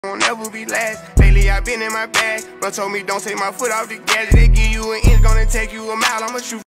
won't never be last. Lately I been in my bag. Bro told me don't take my foot off the gas. They give you an inch, gonna take you a mile. I'ma shoot.